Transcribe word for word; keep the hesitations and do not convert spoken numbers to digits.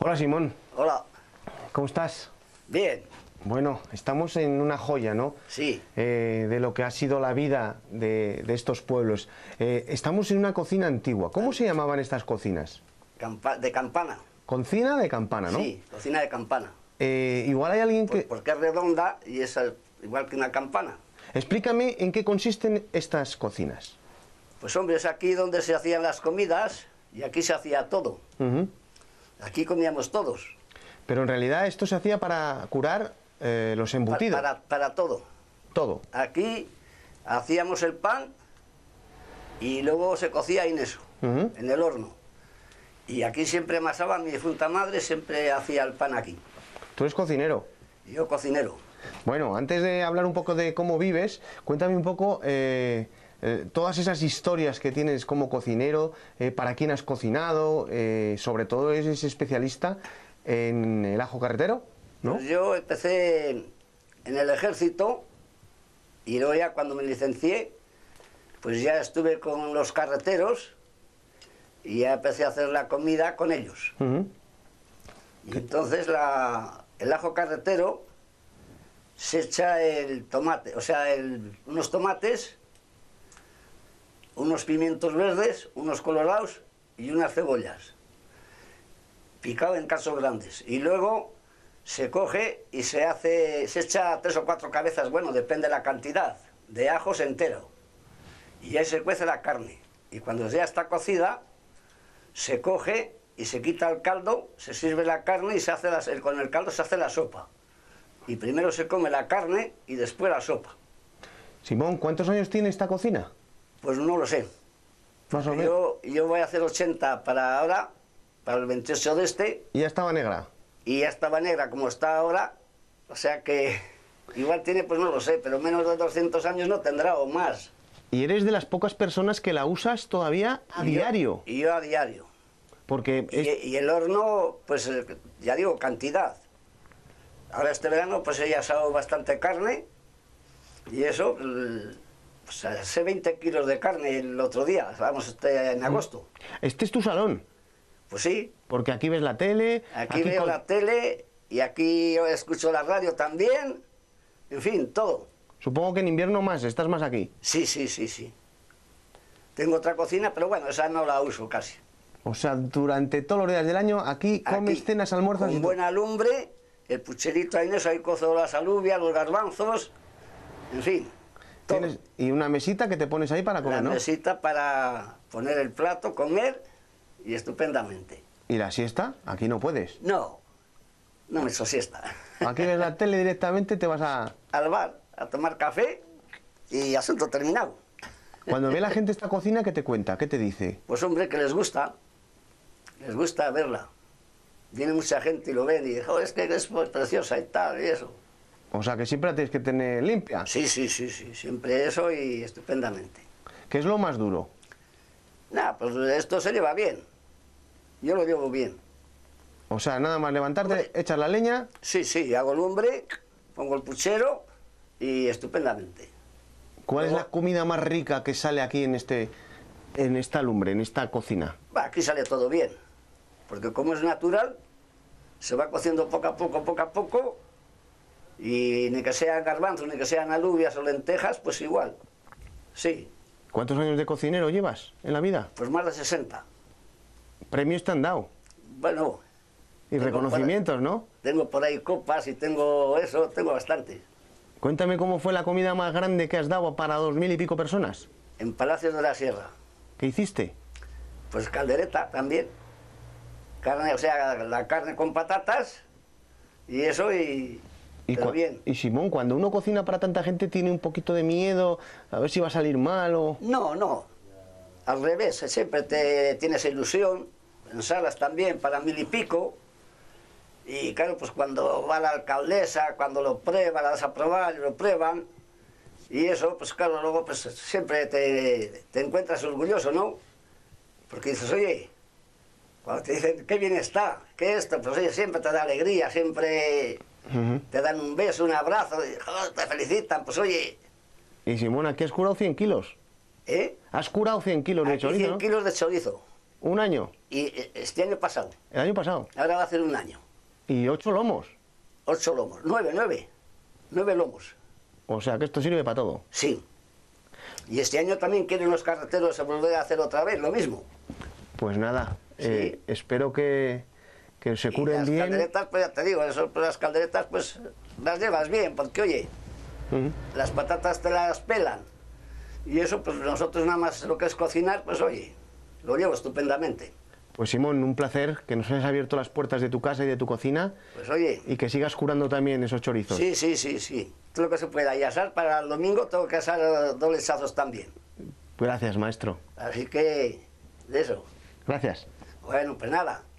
Hola, Simón. Hola. ¿Cómo estás? Bien. Bueno, estamos en una joya, ¿no? Sí. Eh, de lo que ha sido la vida de, de estos pueblos. Eh, estamos en una cocina antigua. ¿Cómo se llamaban estas cocinas? Campa de campana. Cocina de campana, ¿no? Sí, cocina de campana. Eh, igual hay alguien que... Por, porque es redonda y es igual que una campana. Explícame en qué consisten estas cocinas. Pues hombre, es aquí donde se hacían las comidas y aquí se hacía todo. Uh-huh. Aquí comíamos todos. Pero en realidad esto se hacía para curar eh, los embutidos. Para, para, para todo. Todo. Aquí hacíamos el pan y luego se cocía en eso, Uh-huh. en el horno. Y aquí siempre amasaba, mi difunta madre siempre hacía el pan aquí. Tú eres cocinero. Y yo cocinero. Bueno, antes de hablar un poco de cómo vives, cuéntame un poco eh, eh, todas esas historias que tienes como cocinero, eh, para quién has cocinado, eh, sobre todo eres especialista en el ajo carretero, ¿no? Pues yo empecé en el ejército y luego ya cuando me licencié, pues ya estuve con los carreteros y ya empecé a hacer la comida con ellos. Uh-huh. Y entonces la, el ajo carretero se echa el tomate, o sea, el, unos tomates, unos pimientos verdes, unos colorados y unas cebollas, picado en cachos grandes. Y luego se coge y se hace, se echa tres o cuatro cabezas, bueno, depende de la cantidad, de ajos entero. Y ahí se cuece la carne. Y cuando ya está cocida, se coge y se quita el caldo, se sirve la carne y se hace la, con el caldo se hace la sopa. Y primero se come la carne y después la sopa. Simón, ¿cuántos años tiene esta cocina? Pues no lo sé. Más o menos. Yo, yo voy a hacer ochenta para ahora, para el veintiocho de este, Y ya estaba negra. y ya estaba negra como está ahora, o sea que igual tiene, pues no lo sé, pero menos de doscientos años no tendrá o más. Y eres de las pocas personas que la usas todavía a Y yo- diario. Y yo a diario. Porque Y, es- y el horno, pues eh, ya digo, cantidad. Ahora este verano pues he asado bastante carne y eso, el- pues asé veinte kilos de carne el otro día, vamos, este, en agosto. este es tu salón. Pues sí, Porque aquí ves la tele. aquí, veo co- la tele y aquí yo escucho la radio también, en fin, todo. Supongo que en invierno más, estás más aquí. Sí, sí, sí, sí. Tengo otra cocina, pero bueno, esa no la uso casi. O sea, durante todos los días del año aquí comes Aquí, cenas, almuerzos y con todo. buena lumbre, el pucherito ahí en eso, ahí cozo las alubias, los garbanzos, en fin, todo. Tienes- y una mesita que te pones ahí para La comer, ¿no? mesita para poner el plato, comer y estupendamente. ¿Y la siesta? Aquí no puedes. No, no me echo siesta. Aquí ves la tele directamente, te vas a... Al bar, a tomar café y asunto terminado. Cuando ve la gente esta cocina, ¿qué te cuenta? ¿Qué te dice? Pues hombre, que les gusta, les gusta verla. Viene mucha gente y lo ven y joder, es que es preciosa y tal y eso. O sea, que siempre la tienes que tener limpia. Sí, sí, sí, sí, siempre eso y estupendamente. ¿Qué es lo más duro? Nada, pues esto se lleva bien. Yo lo llevo bien. O sea, nada más levantarte, Hombre. echas la leña. Sí, sí, hago lumbre, pongo el puchero y estupendamente. ¿Cuál es Luego- la comida más rica que sale aquí en este, en esta lumbre, en esta cocina? Va, aquí sale todo bien, porque como es natural, se va cociendo poco a poco, poco a poco, y ni que sean garbanzos, ni que sean alubias o lentejas, pues igual. Sí, ¿Cuántos años de cocinero llevas en la vida? pues más de sesenta. Premios te han dado. Bueno, Y Tengo reconocimientos, ¿no? tengo por ahí copas y tengo eso, tengo bastante. Cuéntame cómo fue la comida más grande que has dado para dos mil y pico personas. En Palacios de la Sierra, ¿Qué hiciste? pues caldereta también. Carne, o sea, la carne con patatas y eso y... Y, pero cua- bien. y Simón, cuando uno cocina para tanta gente tiene un poquito de miedo, a ver si va a salir mal o... No, no. Al revés, siempre te tienes ilusión. En salas también, para mil y pico. Y claro, pues cuando va la alcaldesa, cuando lo prueba, la das a probar y lo prueban. Y eso, pues claro, luego pues siempre te, te encuentras orgulloso, ¿no? Porque dices, oye, cuando te dicen, qué bien está, qué esto, pues oye, siempre te da alegría, siempre Ujú. te dan un beso, un abrazo, y, joder, te felicitan, pues oye, Y Simón, aquí has curado cien kilos. ¿eh? Has curado cien kilos de Aquí chorizo, cien ¿no? kilos de chorizo. ¿Un año? Y eh, este año pasado. ¿El año pasado? Ahora va a hacer un año. ¿Y ocho lomos? Ocho lomos. Nueve, nueve. Nueve lomos. O sea que esto sirve para todo. Sí. Y este año también quieren los carreteros volver a hacer otra vez lo mismo. Pues nada, Sí. eh, espero que, que se Y curen las bien. calderetas, pues ya te digo, eso, pues las calderetas pues las llevas bien, porque oye, Ujú. las patatas te las pelan. Y eso, pues nosotros nada más lo que es cocinar, pues oye, lo llevo estupendamente. Pues Simón, un placer que nos hayas abierto las puertas de tu casa y de tu cocina Pues oye, y que sigas curando también esos chorizos. sí, sí, sí, sí. Todo lo que se pueda. Y asar para el domingo tengo que asar eh, dobles sazos también. Gracias, maestro. Así que, de eso. Gracias. Bueno, pues nada.